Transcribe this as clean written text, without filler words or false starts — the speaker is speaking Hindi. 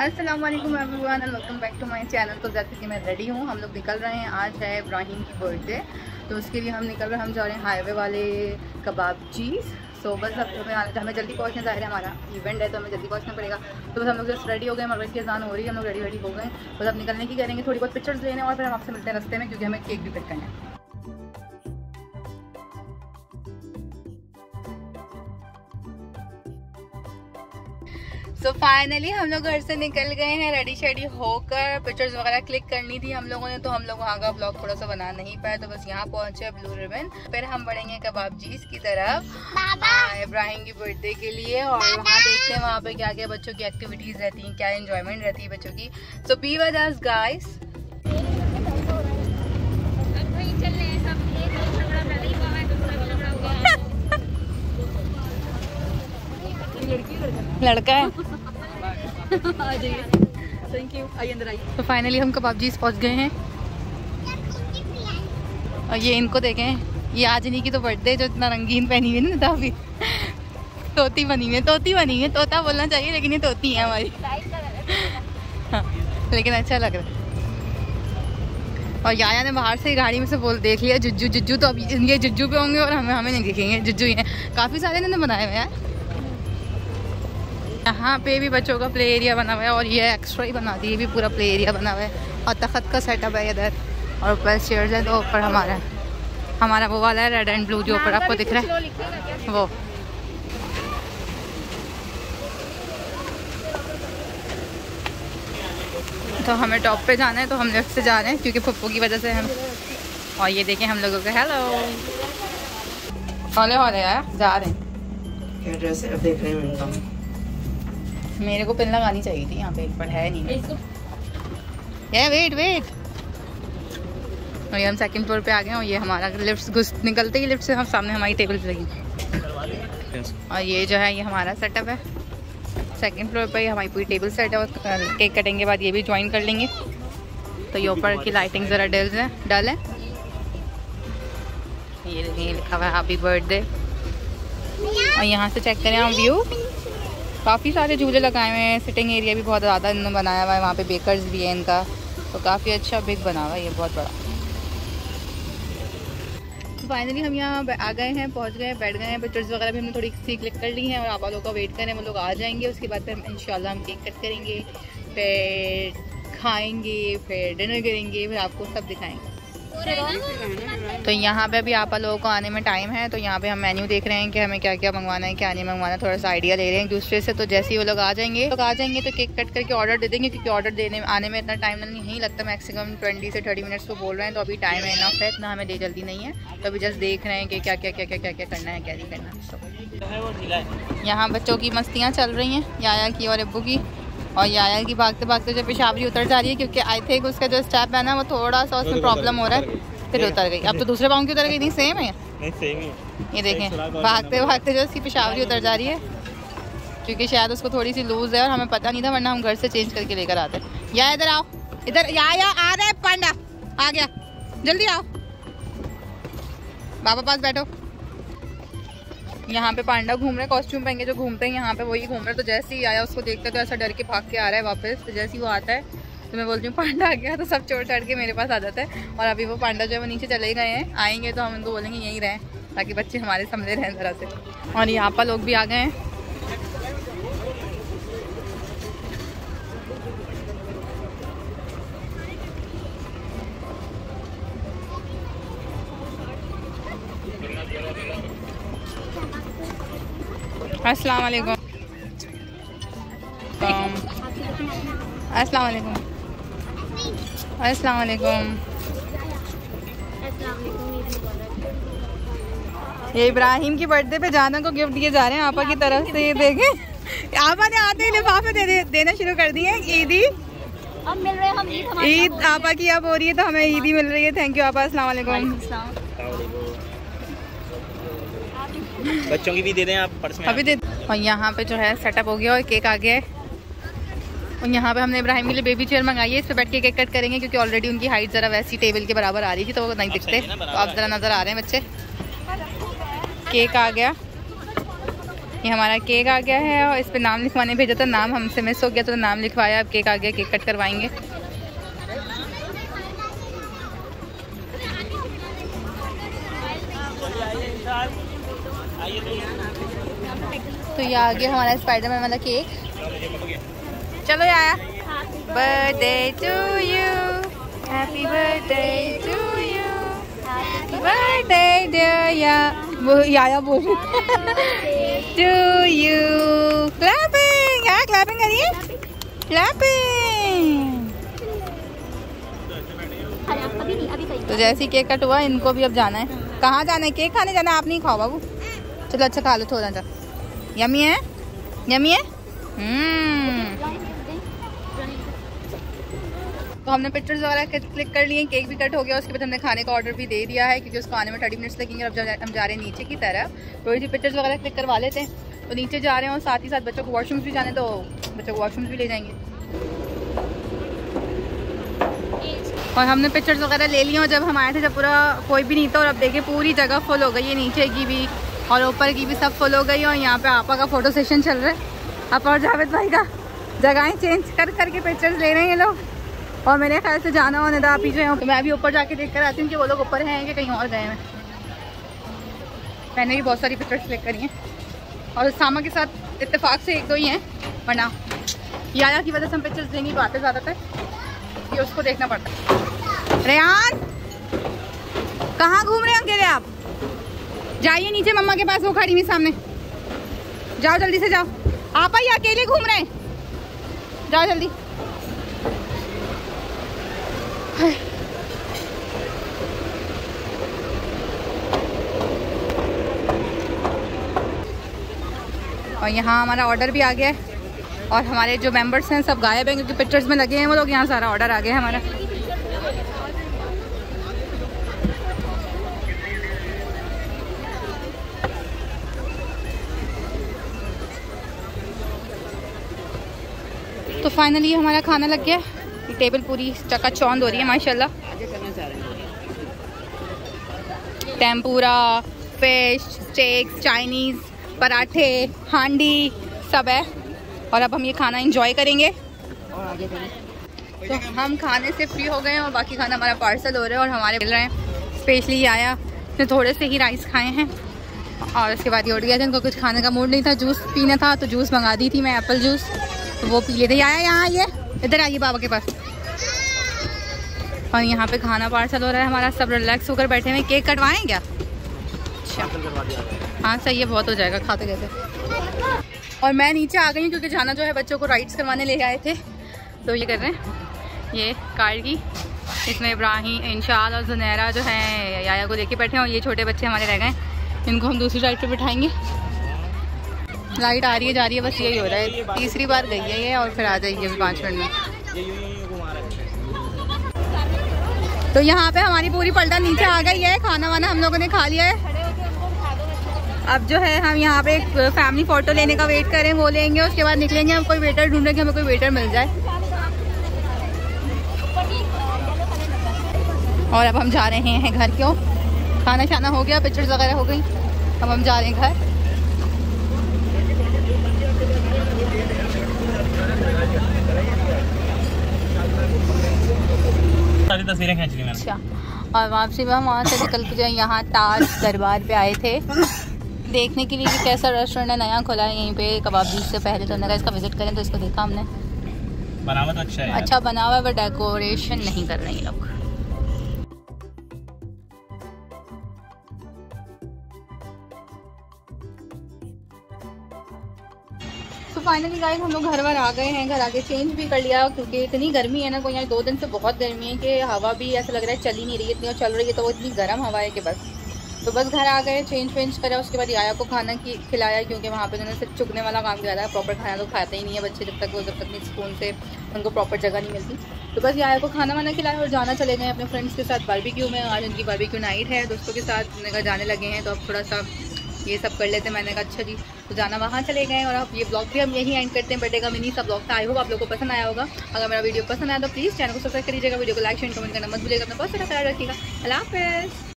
अस्सलाम वालेकुम everyone and welcome back to my channel. तो जैसे कि मैं रेडी हूँ, हम लोग निकल रहे हैं। आज है इब्राहिम की बर्थडे, तो उसके लिए हम निकल रहे हैं। हम जा रहे हैं हाईवे वाले कबाबचीज़। सो बस अब हमें जल्दी पहुँचना, ज़ाहिर है हमारा इवेंट है तो हमें जल्दी पहुँचना पड़ेगा। तो बस हम लोग जस्ट रेडी हो गए, मगरिब की अज़ान हो रही है, हम लोग रेडी हो गए। बस अब निकलने की करेंगे, थोड़ी बहुत पिक्चर्स लेने और फिर हम आपसे मिलते हैं रास्ते में, क्योंकि हमें केक भी कट करना है। सो फाइनली हम लोग घर से निकल गए हैं, रेडी शेडी होकर। पिक्चर्स वगैरह क्लिक करनी थी हम लोगों ने, तो हम लोग वहाँ का ब्लॉग थोड़ा सा बना नहीं पाए, तो बस यहाँ पहुँचे ब्लू रिबन। फिर हम बढ़ेंगे कबाबचीज़ की तरफ इब्राहिम की बर्थडे के लिए, और वहाँ देखते हैं वहाँ पे क्या क्या बच्चों की एक्टिविटीज़ रहती हैं, क्या एंजॉयमेंट रहती है बच्चों की। So be with us guys. लड़का है। आ जाइए, थैंक यू, आइए अंदर आइए। तो फाइनली हम कबाबचीज़ पहुंच गए हैं, और ये इनको देखें, ये आज नहीं की तो बर्थडे जो इतना रंगीन पहनी हुई है ना, अभी तोती बनी हुई है, तोता बोलना चाहिए लेकिन ये तोती है हमारी। हाँ, लेकिन अच्छा लग रहा है। और याया ने बाहर से गाड़ी में से देख लिया जुज्जू, तो अब ये जुज्जू पे होंगे और हमें नहीं दिखेंगे, जुज्जू ही हैं। काफ़ी सारे इन्होंने बनाए हुए हैं। यहाँ पे भी बच्चों का प्ले एरिया बना हुआ है, और ये एक्स्ट्रा ही बना दी, ये भी पूरा प्ले एरिया बना हुआ है, और तख्त का सेटअप है इधर, और ऊपर चेयर्स है। तो ऊपर हमारा वो वाला है रेड एंड ब्लू, जो ऊपर आपको दिख रहा है वो। तो हमें टॉप पे जाना है, तो हम लेफ्ट से जा रहे हैं क्योंकि पप्पू की वजह से हम। और ये देखें हम लोगों का हेलो हौले आया जा रहे हैं। क्या ड्रेस है, अब देख रहे हैं। मेरे को पिन लगानी चाहिए थी यहाँ पे, पर है नहीं। ये वेट और ये हम सेकंड फ्लोर पे आ गए, और ये हमारा लिफ्ट निकलते ही लिफ्ट से हम सामने हमारी टेबल लगी। और ये जो है ये हमारा सेटअप है, सेकंड फ्लोर पे हमारी पूरी टेबल सेट है। और केक कटिंग के बाद ये भी ज्वाइन कर लेंगे। तो ये ऊपर की लाइटिंग ज़रा डल है। ये लिखा हुआ है हैप्पी बर्थडे। और यहाँ से चेक करें हम व्यू, काफ़ी सारे झूले लगाए हुए हैं, सिटिंग एरिया भी बहुत ज़्यादा इन्होंने बनाया हुआ है। वहाँ पे बेकर्स भी है इनका, तो काफ़ी अच्छा बिग बना हुआ है ये, बहुत बड़ा। फाइनली हम यहाँ आ गए हैं, पहुँच गए, बैठ गए हैं। पिक्चर्स वगैरह भी हमने थोड़ी सी क्लिक कर ली हैं, और आप लोगों का वेट करें, वो लोग आ जाएंगे। उसके बाद फिर इंशाल्लाह हम केक कट करेंगे, फिर खाएँगे, फिर डिनर करेंगे, फिर आपको सब दिखाएँगे। तो यहाँ पे भी आप लोगों को आने में टाइम है, तो यहाँ पे हम मेन्यू देख रहे हैं कि हमें क्या क्या मंगवाना है, क्या नहीं मंगवाना है, थोड़ा सा आइडिया ले रहे हैं एक दूसरे से। तो जैसे ही वो लोग आ जाएंगे तो केक कट करके ऑर्डर दे देंगे, क्योंकि ऑर्डर आने में इतना टाइम नहीं लगता, मैक्सिमम 20 से 30 मिनट्स को बोल रहे हैं। तो अभी टाइम है इनफ है, इतना हमें जल्दी नहीं है। तो अभी जस्ट देख रहे हैं कि क्या क्या करना है, क्या नहीं करना। यहाँ बच्चों की मस्तियाँ चल रही हैं, याया की और अब्बू की। और याया की भागते भागते जो पेशावरी उतर जा रही है, क्योंकि आई थिंक उसका जो स्टेप है ना, वो थोड़ा सा उसमें प्रॉब्लम हो रहा है, फिर उतर गई। अब तो दूसरे पाँव की उतर गई, नहीं सेम है, नहीं सेम ही। ये देखें भागते भागते जो उसकी पेशावरी उतर जा रही है, क्योंकि शायद उसको थोड़ी सी लूज है, और हमें पता नहीं था, वरना हम घर से चेंज करके लेकर आते। या इधर आओ, इधर या आ रहा है पांडा, आ गया, जल्दी आओ, बाबा पास बैठो। यहाँ पे पांडा घूम रहे हैं, कॉस्ट्यूम पहन के जो घूमते हैं यहाँ पे वही घूम रहे हैं। तो जैसे ही आया उसको देखते तो ऐसा डर के भाग के आ रहा है वापस। तो जैसे ही वो आता है तो मैं बोलती हूँ पांडा आ गया, तो सब छोड़ छाड़ के मेरे पास आ जाता है। और अभी वो पांडा जो है वो नीचे चले गए हैं, आएंगे तो हम उनको बोलेंगे यहीं रहें, ताकि बच्चे हमारे सामने रहें ज़रा से। और यहाँ पर लोग भी आ गए हैं। अस्सलाम वालेकुम, अस्सलाम वालेकुम, अस्सलाम वालेकुम। ये इब्राहिम की बर्थडे पे जाना को गिफ्ट दिए जा रहे हैं आपा की तरफ से। ये देखें आपा ने आते ही लिफाफे देना शुरू कर दिए। ईदी अब मिल रहे हैं, हम ईद आपा की अब हो रही है, तो हमें ईदी मिल रही है। थैंक यू आपा, अस्सलाम वालेकुम। बच्चों की भी दे दें आप पर्स में, अभी दे। और यहाँ पे जो है सेटअप हो गया, और केक आ गया है। और यहाँ पे हमने इब्राहिम के लिए बेबी चेयर मंगाई है, इस पे बैठ के केक कट करेंगे, क्योंकि ऑलरेडी उनकी हाइट ज़रा वैसी टेबल के बराबर आ रही थी, तो वो नहीं दिखते। तो आप ज़रा नज़र आ रहे हैं बच्चे। केक आ गया, ये हमारा केक आ गया है और इस पे नाम लिखवाने भेजा था, नाम हमसे मिस हो गया तो नाम लिखवाया, अब केक आ गया, केक कट करवाएंगे। तो ये आ गया हमारा स्पाइडरमैन वाला केक। चलो यार, birthday to you, happy birthday to you, happy birthday dear या वो याया बोल टू यू। क्लैपिंग यार, क्लैपिंग करिए, क्लैपिंग। तो जैसे ही केक कट हुआ, इनको भी अब जाना है। कहाँ जाना है? केक खाने जाना है। आप नहीं खाओ बाबू, चलो अच्छा खा लो थोड़ा सा। यम्मी है, यम्मी है। तो हमने पिक्चर्स वगैरह क्लिक कर लिए, केक भी कट हो गया, उसके बाद हमने खाने का ऑर्डर भी दे दिया है क्योंकि उसको आने में 30 मिनट्स लगेंगे। अब हम जा रहे हैं नीचे की तरफ, थोड़ी सी पिक्चर्स वगैरह क्लिक करवा लेते हैं। तो नीचे जा रहे हैं और साथ ही साथ बच्चों को वॉशरूम्स भी जाने, तो बच्चों को वॉशरूम्स भी ले जाएंगे। और हमने पिक्चर्स वगैरह ले लिए और जब हम आए थे जब पूरा कोई भी नहीं था, और अब देखिए पूरी जगह फुल हो गई है, नीचे की भी और ऊपर की भी सब फुल हो गई। और यहाँ पे आपा का फोटो सेशन चल रहा है, आपा और जावेद भाई का जगहें चेंज कर करके पिक्चर्स ले रहे हैं ये लोग। और मेरे ख्याल से जाना होने था, आप पीछे हो, तो मैं भी ऊपर जाके देख कर आती हूँ कि वो लोग ऊपर हैं कि कहीं और गए हैं। मैंने भी बहुत सारी पिक्चर्स क्लिक करी हैं और सामा के साथ इत्तेफाक से 1-2 ही हैं, वरना याया की वजह से हम पिक्चर्स नहीं पाते ज़्यादातर, कि उसको देखना पड़ता है। रेहान कहाँ घूम रहे हैं अकेले आप? जाइए नीचे, मम्मा के पास वो खड़ी हुई सामने, जाओ जल्दी से जाओ। आप ही अकेले घूम रहे हैं, जाओ जल्दी। और यहाँ हमारा ऑर्डर भी आ गया है और हमारे जो मेंबर्स हैं सब गायब हैं क्योंकि पिक्चर्स में लगे हैं वो लोग। यहाँ सारा ऑर्डर आ गया है हमारा। तो फाइनली हमारा खाना लग गया, टेबल पूरी चकाचौंध हो रही है माशाल्लाह। टेम्पुरा, फिश, स्टेक, चाइनीज़, पराठे, हांडी सब है और अब हम ये खाना एंजॉय करेंगे। तो हम खाने से फ्री हो गए हैं और बाकी खाना हमारा पार्सल हो रहा है और हमारे मिल रहे हैं। स्पेशली आया ने थोड़े से ही राइस खाए हैं और उसके बाद ये उठ गया था, इनको कुछ खाने का मूड नहीं था, जूस पीना था तो जूस मंगा दी थी मैं, एप्पल जूस, तो वो पी लेते। आया यहाँ आइए, इधर आइए बाबा के पास। और यहाँ पे खाना पार्सल हो रहा है हमारा, सब रिलैक्स होकर बैठे हुए। केक कटवाएं क्या? अच्छा हाँ सही है, बहुत हो जाएगा खाते खाते। और मैं नीचे आ गई हूँ क्योंकि जाना जो है बच्चों को राइड्स करवाने ले आए थे, तो ये कर रहे हैं ये कार की। इसमें इब्राहिम, इंशाल और जुनैरा जो है याया को लेके बैठे हैं और ये छोटे बच्चे हमारे रह गए, इनको हम दूसरी राइड पे बिठाएंगे। राइड आ रही है जा रही है, बस यही हो रहा है, तीसरी बार गई है ये और फिर आ जाएगी अभी 5 मिनट में। तो यहाँ पे हमारी पूरी पलटा नीचे आ गई है, खाना वाना हम लोगों ने खा लिया है। अब जो है हम यहाँ पे एक फैमिली फ़ोटो लेने का वेट करें, वो लेंगे, उसके बाद निकलेंगे। हम कोई वेटर ढूंढेंगे, हमें कोई वेटर मिल जाए। और अब हम जा रहे हैं घर। क्यों? खाना शाना हो गया, पिक्चर्स वगैरह हो गई, अब हम जा रहे हैं घर। सारी तस्वीरें खींच ली मैंने। अच्छा, और वापसी में हम वहाँ से निकल के जो यहाँ ताज दरबार पे आए थे देखने के लिए कि कैसा रेस्टोरेंट है, नया खुला है यहीं पे कबाब से पहले, तो हमने कहा इसका विजिट करें, तो इसको देखा हमने। बनावा तो अच्छा है, अच्छा बना हुआ है, वो डेकोरेशन नहीं कर रहे हैं लोग। तो फाइनली गाइस हम लोग घर वर आ गए हैं, घर आके चेंज भी कर लिया क्योंकि इतनी गर्मी है ना, कोई यहाँ 2 दिन से बहुत गर्मी है कि हवा भी ऐसा लग रहा है चल ही नहीं रही, इतनी और चल रही है तो वो इतनी गर्म हवा है कि बस। तो बस घर आ गए, चेंज वेंज करा, उसके बाद आया को खाना खिलाया क्योंकि वहाँ पे उन्होंने सिर्फ चुगने वाला काम किया था, प्रॉपर खाना तो खाते ही नहीं है बच्चे जब तक नहीं स्पून से उनको प्रॉपर जगह नहीं मिलती। तो बस आया को खाना वाना खिलाया और जाना चले गए अपने फ्रेंड्स के साथ बारबेक्यू में। आज उनकी बारबेक्यू नाइट है दोस्तों के साथ, उन्होंने कहा जाने लगे हैं तो अब थोड़ा सा ये सब कर लेते हैं। मैंने कहा अच्छा जी, तो जाना वहाँ चले गए। और अब ये ब्लॉग भी हम यही एंड करते हैं, बर्थडे का मिनी सा ब्लॉग था। आई होप आप लोगों को पसंद आया होगा। अगर मेरा वीडियो पसंद आया तो प्लीज़ चैनल को सब्सक्राइब करिएगा, वीडियो को लाइक शेयर कमेंट करना मत भूलिएगा। अपना बहुत सारा ख्याल रखिएगा। अल्लाह हाफ़िज़।